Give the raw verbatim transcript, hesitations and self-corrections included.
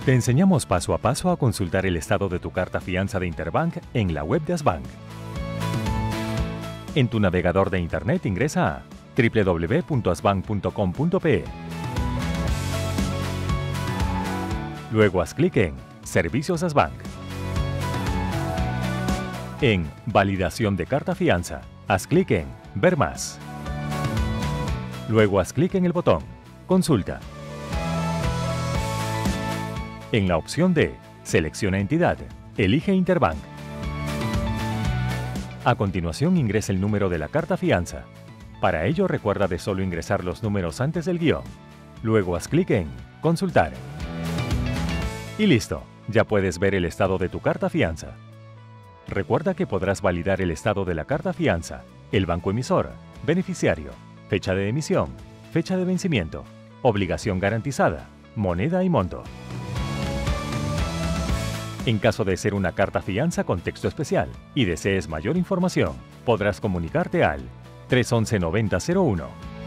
Te enseñamos paso a paso a consultar el estado de tu carta fianza de Interbank en la web de Asbank. En tu navegador de Internet ingresa a doble u doble u doble u punto asbank punto com punto pe. Luego haz clic en Servicios Asbank. En Validación de carta fianza, haz clic en Ver más. Luego haz clic en el botón Consulta. En la opción de Selecciona entidad, elige Interbank. A continuación ingresa el número de la carta fianza. Para ello recuerda de solo ingresar los números antes del guión. Luego haz clic en Consultar. Y listo, ya puedes ver el estado de tu carta fianza. Recuerda que podrás validar el estado de la carta fianza, el banco emisor, beneficiario, fecha de emisión, fecha de vencimiento, obligación garantizada, moneda y monto. En caso de ser una carta fianza con texto especial y desees mayor información, podrás comunicarte al tres once noventa cero uno.